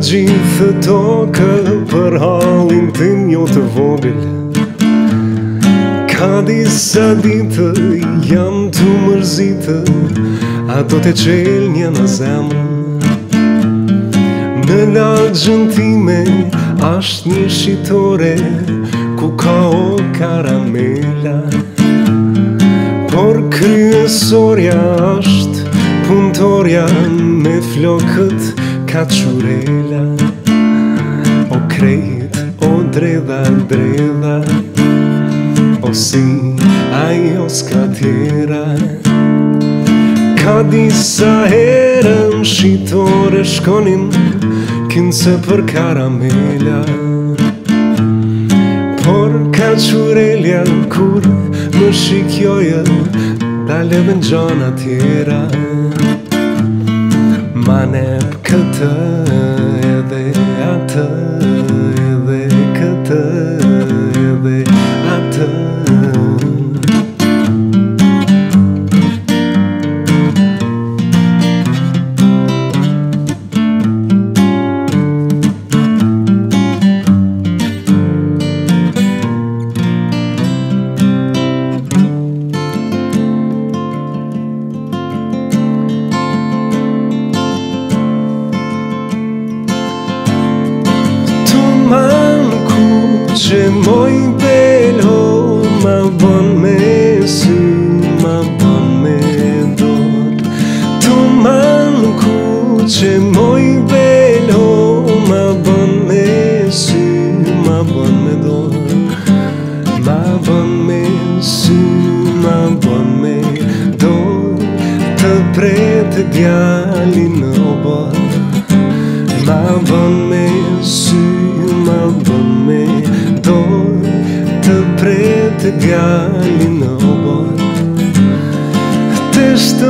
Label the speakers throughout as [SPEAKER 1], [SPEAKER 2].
[SPEAKER 1] gjithë tokë për hallin tim jo të vogël. Ka disa ditë jam të mërzitë, ato të qelnja në zemrën. Në lagjën time ashtë një shitore ku ka o karamela, por kryesorja ashtë punëtorja me flokët kaqurela. O krejt, o dredha, dredha, o si ajo s'ka tjera. Ka disa herën shitore shkonin kinse për karamela, por kaqurelja kur më shikjoje dale dhe n'gjana tjera. Ma nep këtë edhe atë, edhe këtë edhe atë. Që moj belho ma bon me sy, ma bon me dor. Tu man ku që moj belho ma bon me sy, ma bon me dor. Ma bon me sy, ma bon me dor, të pretë djali në obor. Ma bon me sy, ma bon me dor, të pretë djali në obor. Të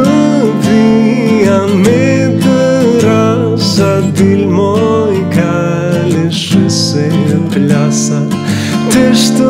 [SPEAKER 1] shtëpia me të rasa dil moj kaleshë se plasa. Të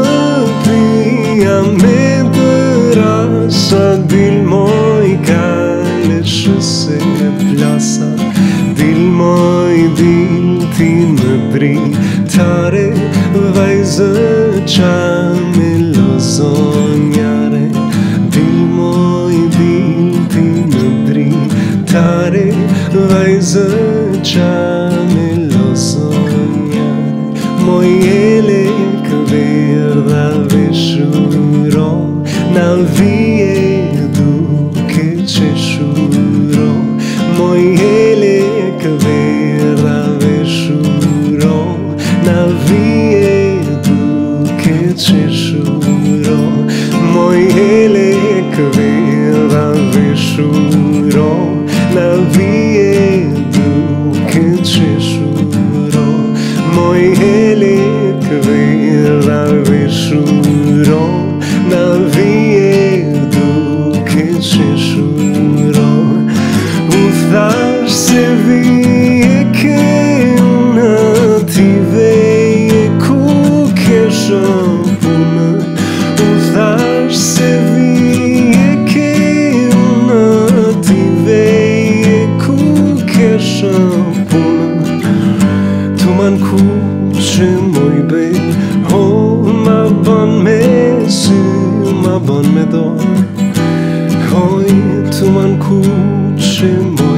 [SPEAKER 1] shtëpia me të rasa dil moj kaleshë se plasa. Dil moj dil ti më dritare, vajzë qa me lozonjare. Dil moj dil ti më dritare, vajzë qa me lozonjare. Moj ele këverdha veshuro, na vije duke qeshuro. Moj ele këverdha veshuro, na vije duke qeshuro. Moj ele këverdha veshuro, na vije duke qeshuro. Moj ele këverdha veshuro, na vije duke qeshuro. U thash se vije ke në ti veje ku kesha punë. U thash se vije ke në ti veje ku kesha punë. Tu man ku që moj bel, ho ma bon me sy, ma bon me dor. Hoj tu man ku që moj